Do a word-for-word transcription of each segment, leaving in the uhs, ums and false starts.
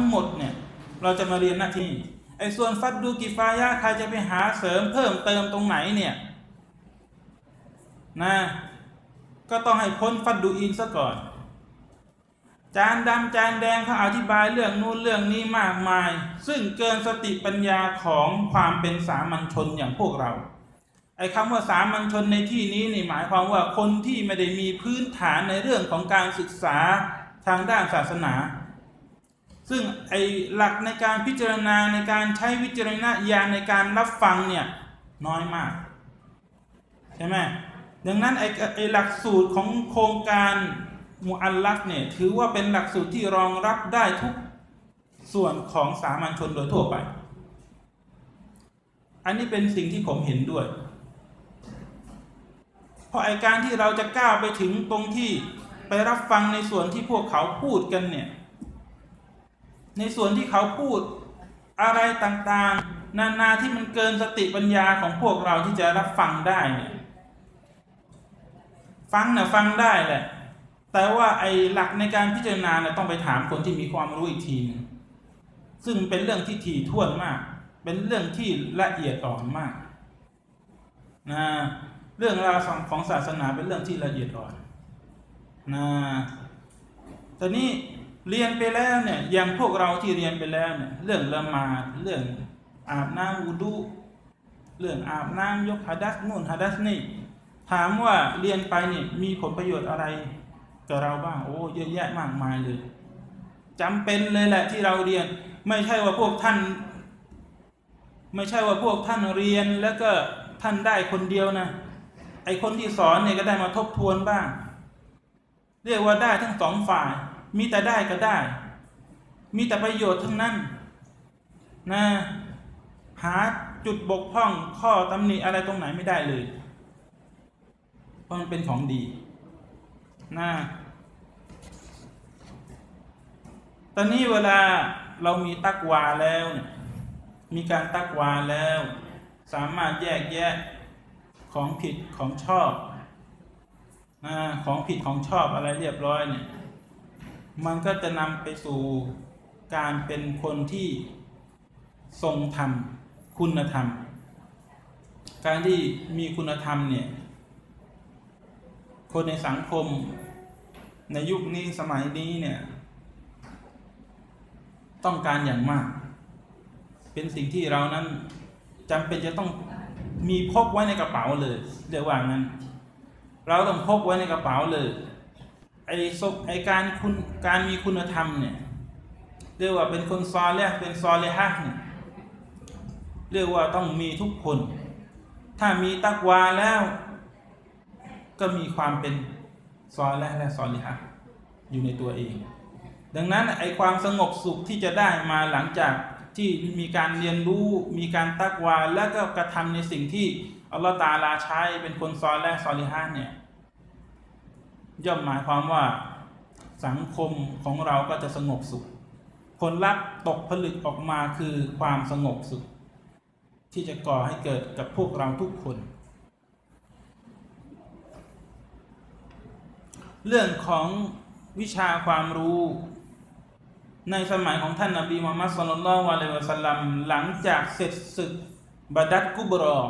หมดเนี่ยเราจะมาเรียนหน้าที่ไอ้ส่วนฟัดดูกิฟายะใครจะไปหาเสริมเพิ่มเติมตรงไหนเนี่ยนะก็ต้องให้พ้นฟัดดูอินซะก่อนจานดำจานแดงเขาอธิบายเรื่องนู้นเรื่องนี้มากมายซึ่งเกินสติปัญญาของความเป็นสามัญชนอย่างพวกเราไอ้คำว่าสามัญชนในที่นี้นี่หมายความว่าคนที่ไม่ได้มีพื้นฐานในเรื่องของการศึกษาทางด้านศาสนาซึ่งไอ้หลักในการพิจารณาในการใช้วิจารณญาณในการรับฟังเนี่ยน้อยมากใช่ไหมดังนั้นไอ้ไอ้หลักสูตรของโครงการมุอัลลัฟเนี่ยถือว่าเป็นหลักสูตรที่รองรับได้ทุกส่วนของสามัญชนโดยทั่วไปอันนี้เป็นสิ่งที่ผมเห็นด้วยเพราะไอ้การที่เราจะก้าวไปถึงตรงที่ไปรับฟังในส่วนที่พวกเขาพูดกันเนี่ยในส่วนที่เขาพูดอะไรต่างๆนานาที่มันเกินสติปัญญาของพวกเราที่จะรับฟังได้เนี่ยฟังนะฟังได้แหละแต่ว่าไอ้หลักในการพิจารณาเนี่ยต้องไปถามคนที่มีความรู้อีกทีนึงซึ่งเป็นเรื่องที่ถี่ถ้วนมากเป็นเรื่องที่ละเอียดอ่อนมากนะเรื่องราวของศาสนาเป็นเรื่องที่ละเอียดอ่อนนะตอนนี้เรียนไปแล้วเนี่ยอย่างพวกเราที่เรียนไปแล้วเนี่ยเรื่องละหมาดเรื่องอาบน้ำอุดุเรื่องอาบน้ำยกหะดัษนู่นหะดัษนี่ถามว่าเรียนไปเนี่ยมีผลประโยชน์อะไรกับเราบ้างโอ้เยอะแยะมากมายเลยจำเป็นเลยแหละที่เราเรียนไม่ใช่ว่าพวกท่านไม่ใช่ว่าพวกท่านเรียนแล้วก็ท่านได้คนเดียวนะไอคนที่สอนเนี่ยก็ได้มาทบทวนบ้างเรียกว่าได้ทั้งสองฝ่ายมีแต่ได้ก็ได้มีแต่ประโยชน์ทั้งนั้นนะหาจุดบกพร่องข้อตำหนิอะไรตรงไหนไม่ได้เลยเพราะมันเป็นของดีนะตอนนี้เวลาเรามีตักวาแล้วเนี่ยมีการตักวาแล้วสามารถแยกแยะของผิดของชอบนะของผิดของชอบอะไรเรียบร้อยเนี่ยมันก็จะนำไปสู่การเป็นคนที่ทรงธรรมคุณธรรมการที่มีคุณธรรมเนี่ยคนในสังคมในยุคนี้สมัยนี้เนี่ยต้องการอย่างมากเป็นสิ่งที่เรานั้นจำเป็นจะต้องมีพกไว้ในกระเป๋าเลยเรียกว่างั้นเราต้องพกไว้ในกระเป๋าเลยไอ้ศพไอ้การคุณการมีคุณธรรมเนี่ยเรียกว่าเป็นคนซอลิฮ์เป็นซอลิฮะห์เนี่ยเรียกว่าต้องมีทุกคนถ้ามีตักวาแล้วก็มีความเป็นซอลิฮ์และซอลิฮะห์อยู่ในตัวเองดังนั้นไอ้ความสงบสุขที่จะได้มาหลังจากที่มีการเรียนรู้มีการตักวาแล้วก็กระทำในสิ่งที่อัลลอฮฺตะอาลาใช้เป็นคนซอลิฮ์ซอลิฮะห์เนี่ยย่อมหมายความว่าสังคมของเราก็จะสงบสุขผลลัพธ์ตกผลึกออกมาคือความสงบสุขที่จะก่อให้เกิดกับพวกเราทุกคนเรื่องของวิชาความรู้ในสมัยของท่านนบีมุฮัมมัดศ็อลลัลลอฮุอะลัยฮิวะซัลลัมหลังจากเสร็จศึกบะดัรกุบรอ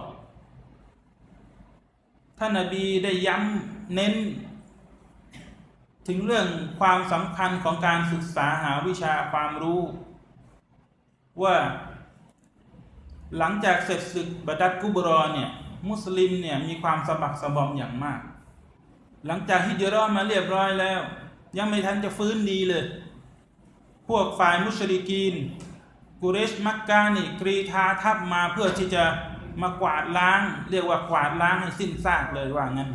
ท่านนบีได้ย้ำเน้นถึงเรื่องความสำคัญของการศึกษาหาวิชาความรู้ว่าหลังจากเสร็จศึกบะดัรกุบรอเนี่ยมุสลิมเนี่ยมีความสะบักสะบอมอย่างมากหลังจากฮิจเราะห์มาเรียบร้อยแล้วยังไม่ทันจะฟื้นดีเลยพวกฝ่ายมุชริกีนกุเรชมักกะนี่กรีธาทัพมาเพื่อที่จะมากวาดล้างเรียกว่ากวาดล้างให้สิ้นซากเลยว่างั้น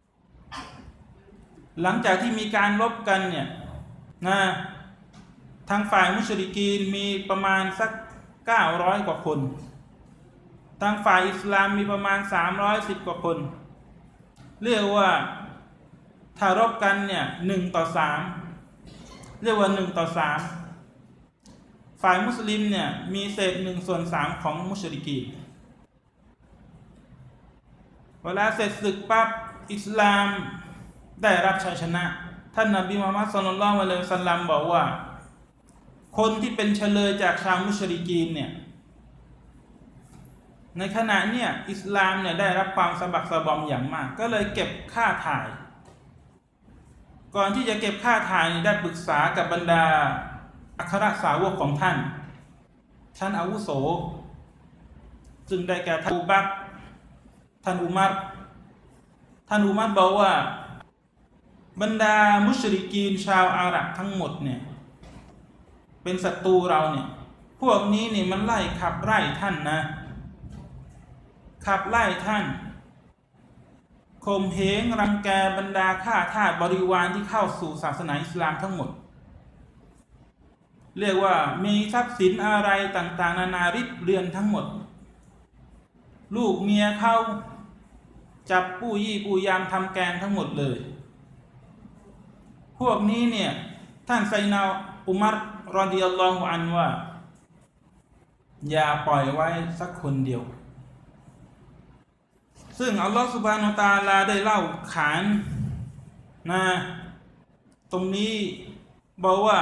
หลังจากที่มีการรบกันเนี่ยนะทางฝ่ายมุชริกีนมีประมาณสักเก้าร้อยกว่าคนทางฝ่ายอิสลามมีประมาณสามร้อยสิบกว่าคนเรียกว่าถ้ารบกันเนี่ยหนึ่งต่อสามเรียกว่าหนึ่งต่อสามฝ่ายมุสลิมเนี่ยมีเศษหนึ่งส่วนสามของมุชริกีนเวลาเสร็จศึกปั๊บอิสลามได้รับชัยชนะท่านนบีมุฮัมมัดศ็อลลัลลอฮุอะลัยฮิวะซัลลัมบอกว่าคนที่เป็นเฉลยจากชาวมุชริกีนเนี่ยในขณะเนี่ยอิสลามเนี่ยได้รับความสะบักสะบอมอย่างมากก็เลยเก็บค่าถ่ายก่อนที่จะเก็บค่าถ่ายได้ปรึกษากับบรรดาอัครสาวกของท่านท่านอาวุโสซึ่งได้แก่ท่านอูบักรท่านอุมัรท่านอุมัรบอกว่าบรรดามุชริกีนชาวอาหรับทั้งหมดเนี่ยเป็นศัตรูเราเนี่ยพวกนี้นี่มันไล่ขับไล่ท่านนะขับไล่ท่านข่มเหงรังแกบรรดาข้าทาสบริวารที่เข้าสู่ศาสนาอิสลามทั้งหมดเรียกว่ามีทรัพย์สินอะไรต่างๆนานาริบเรือนทั้งหมดลูกเมียเขาจับผู้ยี่ผู้ยามทำแกงทั้งหมดเลยพวกนี้เนี่ยท่านไซนาอุมัรรอฎิยัลลอฮุอันฮุว่าอย่าปล่อยไว้สักคนเดียวซึ่งอัลลอฮฺซุบฮานะฮูวะตะอาลาได้เล่าขานนะตรงนี้บอกว่า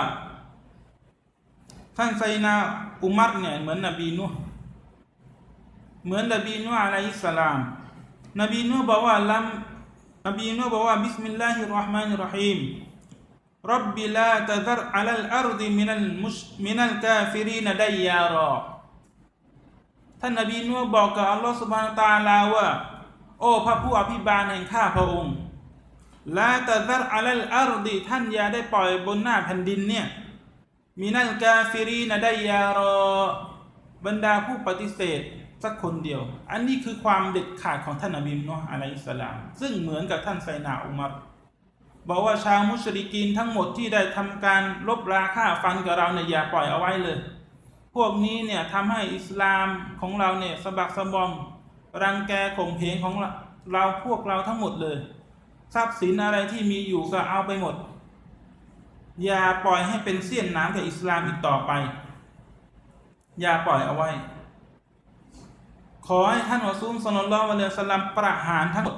ท่านไซนาอุมัรเนี่ยเหมือนนบีนูห์เหมือนนบีนูห์อะลัยฮิสสลามนบีนูห์บอกว่าลัมนบีนูห์บอกว่าบิสมิลลาฮิรเราะห์มานิรเราะฮีมร็อบบิลาตะซัรอะลัลอัรฎิมินัลมุชมินัลกาฟิรีนดัยยารอท่านนบีนูห์บอกกับอัลลอฮฺซุบฮานะฮูวะตะอาลาว่าโอ้พระผู้อภิบาลแห่งข้าพระองค์ลาตะซัรอะลัลอัรฎิท่านอย่าได้ปล่อยบนหน้าแผ่นดินเนี่ยมินัลกาฟิรีนดัยยารอบรรดาผู้ปฏิเสธสักคนเดียวอันนี้คือความเด็ดขาดของท่านนบีนูห์อะลัยฮิสสลามซึ่งเหมือนกับท่านไซนาอุมัรบอกว่าชาวมุชริกีนทั้งหมดที่ได้ทำการลบราฆ่าฟันกับเราเนี่ยอย่าปล่อยเอาไว้เลยพวกนี้เนี่ยทำให้อิสลามของเราเนี่ยสะบักสะบอมรังแกข่มเหงของเราพวกเราทั้งหมดเลยทรัพย์สินอะไรที่มีอยู่ก็เอาไปหมดอย่าปล่อยให้เป็นเสี้ยนน้ำกับอิสลามอีกต่อไปอย่าปล่อยเอาไว้ขอให้ท่านรอซูลศ็อลลัลลอฮุอะลัยฮิวะซัลลัมประหารทั้งหมด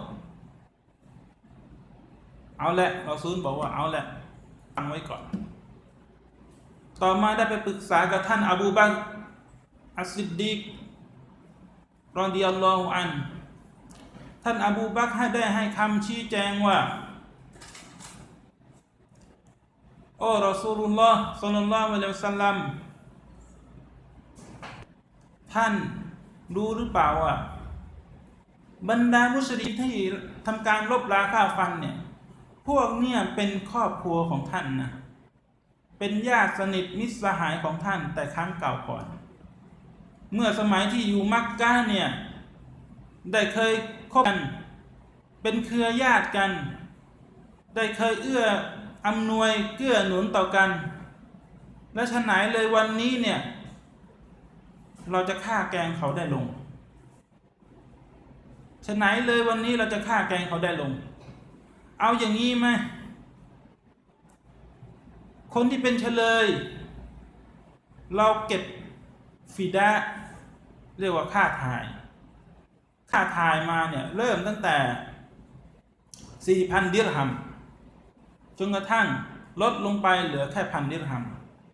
เอาแหละรอซูลบอกว่าเอาแหละฟังไว้ก่อนต่อมาได้ไปปรึกษากับท่านอบูบักรอัสซิดดีกรอฎิยัลลอฮุอันฮุท่านอบูบักรให้ได้ให้คำชี้แจงว่าโอ้รอซูลุลลอฮ์ศ็อลลัลลอฮุอะลัยฮิวะซัลลัมท่านรู้หรือเปล่าว่าบรรดามุชริกที่ทำการลบราฆ่าฟันเนี่ยพวกเนี่ยเป็นครอบครัวของท่านนะเป็นญาติสนิทมิตรสหายของท่านแต่ครั้งเก่าก่อนเมื่อสมัยที่อยู่มักกะฮ์เนี่ยได้เคยคบกันเป็นเครือญาติกันได้เคยเอื้ออำนวยเกื้อหนุนต่อกันและฉะไหนเลยวันนี้เนี่ยเราจะฆ่าแกงเขาได้ลงฉะไหนเลยวันนี้เราจะฆ่าแกงเขาได้ลงเอาอย่างนี้ไหมคนที่เป็นเฉลยเราเก็บฟิดะเรียกว่าค่าถ่ายค่าถ่ายมาเนี่ยเริ่มตั้งแต่ สี่พัน ดิรฮัมจนกระทั่งลดลงไปเหลือแค่พันดิรฮัม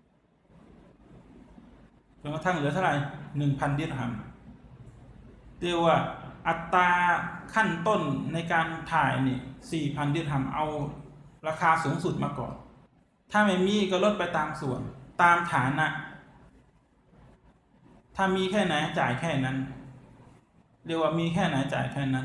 จนกระทั่งเหลือเท่าไหร่ หนึ่งพัน ดิรฮัมเรียกว่าอัตราขั้นต้นในการถ่ายนี่ สี่พัน ดิรฮัมเอาราคาสูงสุดมาก่อนถ้าไม่มีก็ลดไปตามส่วนตามฐานะถ้ามีแค่ไหนจ่ายแค่นั้นเรียกว่ามีแค่ไหนจ่ายแค่นั้น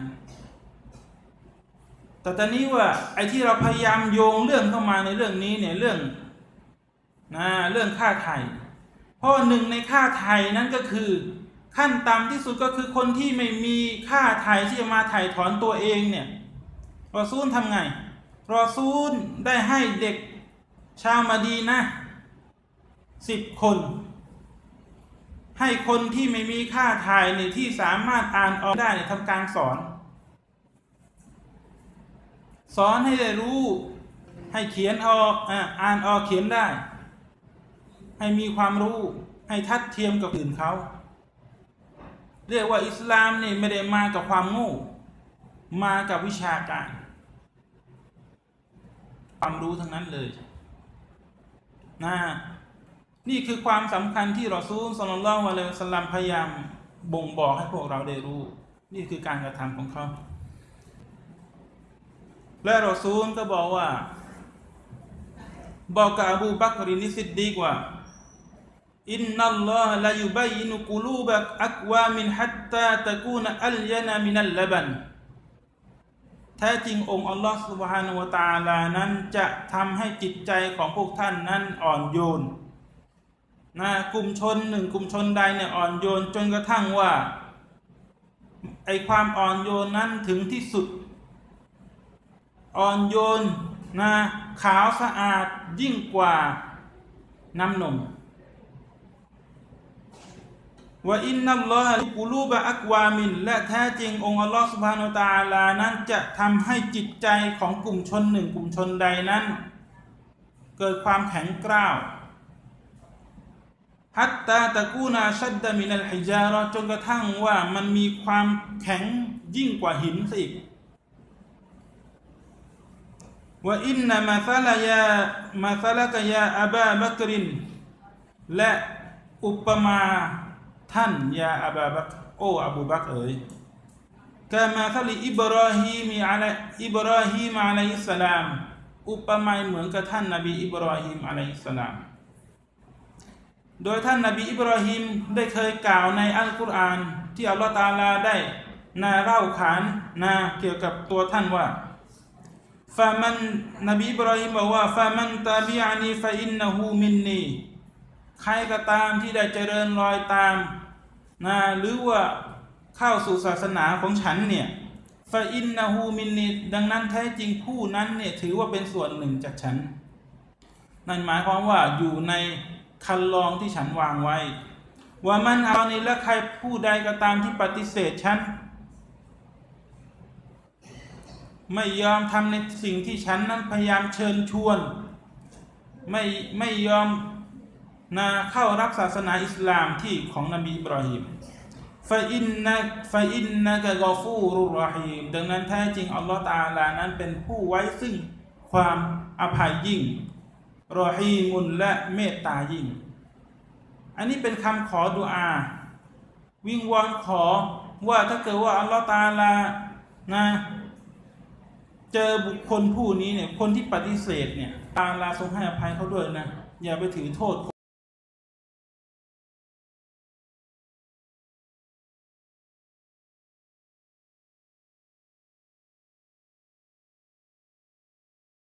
แต่ตอนนี้ว่าไอ้ที่เราพยายามโยงเรื่องเข้ามาในเรื่องนี้เนี่ยเรื่องนะเรื่องค่าไถ่เพราะหนึ่งในค่าไถ่นั้นก็คือขั้นต่ำที่สุดก็คือคนที่ไม่มีค่าไถ่ที่จะมาไถ่ถอนตัวเองเนี่ยรอซูลทำไงรอซูลได้ให้เด็กชาวมะดีนะห์สิบคนให้คนที่ไม่มีค่าถ่ายเนี่ยที่สามารถอ่านออกได้เนี่ยทำการสอนสอนให้ได้รู้ให้เขียนออกอ่านออกเขียนได้ให้มีความรู้ให้ทัดเทียมกับอื่นเขาเรียกว่าอิสลามนี่ไม่ได้มากับความโง่มากับวิชาการความรู้ทั้งนั้นเลยนะนี่คือความสำคัญที่รอซูลศ็อลลัลลอฮุอะลัยฮิวะซัลลัมพยายามบ่งบอกให้พวกเราได้รู้นี่คือการกระทำของเขาและรอซูลก็บอกว่าบอกกับอบูบักรนิซิดดีกว่าอินนัลลอฮะลายุบัยยินุกุลูบะอักวามินฮัตตาตะกูนอัลยานามินัลละบันแท้จริงองค์อัลลอฮฺซุบฮานะฮูวะตะอาลานั้นจะทำให้จิตใจของพวกท่านนั้นอ่อนโยนนะกลุ่มชนหนึ่งกลุ่มชนใดเนี่ยอ่อนโยนจนกระทั่งว่าไอความอ่อนโยนนั้นถึงที่สุดอ่อนโยนนะขาวสะอาดยิ่งกว่าน้ำนมว่าอินนัลลอฮะกุลูบะอักวามินและแท้จริงองค์อัลลอฮฺซุบฮานะฮูวะตะอาลานั้นจะทำให้จิตใจของกลุ่มชนหนึ่งกลุ่มชนใดนั้นเกิดความแข็งกร้าวฮัตตาตะกูนาชัดดะมินัลฮิจาเราะห์จนกระทั่งว่ามันมีความแข็งยิ่งกว่าหินซะอีกว่าอินนะมาซาลายามาซาลกะยาอะบาบักรินและอุปมาท่านยาอะบาบักโอ้อบูบักเอ๋ยกะมาซาลิอิบราฮีมอะลัยอิบราฮีมอะลัยฮิสสลามอุปมาเหมือนกับท่านนบีอิบราฮีมอะลัยฮิสสลามโดยท่านนบีอิบราฮิมได้เคยกล่าวในอัลกุรอานที่อัลลอฮฺตะอาลาได้นาเล่าขานนาเกี่ยวกับตัวท่านว่าฟะมันนบีอิบราฮิมบอกว่าฟะมันตาบิอะนีฟะอินนะฮูมินนีใครก็ตามที่ได้เจริญรอยตามนะหรือว่าเข้าสู่ศาสนาของฉันเนี่ยฟะอินนะฮูมินนีดังนั้นแท้จริงผู้นั้นเนี่ยถือว่าเป็นส่วนหนึ่งจากฉันนั่นหมายความว่าอยู่ในคันลองที่ฉันวางไว้ว่ามันเอาในและใครผู้ใดก็ตามที่ปฏิเสธฉันไม่ยอมทำในสิ่งที่ฉันนั้นพยายามเชิญชวนไม่ไม่ยอมนะเข้ารับศาสนาอิสลามที่ของนบีอิบราฮิมฟาอินนะฟาอินนะกะกอฟูรุรเราะฮีมดังนั้นแท้จริงอัลลอฮฺตะอาลานั้นเป็นผู้ไว้ซึ่งความอภัยยิ่งรอฮีมุนและเมตตายิ่งอันนี้เป็นคำขอดุอาวิงวอนขอว่าถ้าเกิดว่าอัลลอฮฺตะอาลานะเจอบุคคลผู้นี้เนี่ยคนที่ปฏิเสธเนี่ยตะอาลาทรงให้อภัยเขาด้วยนะอย่าไปถือโทษ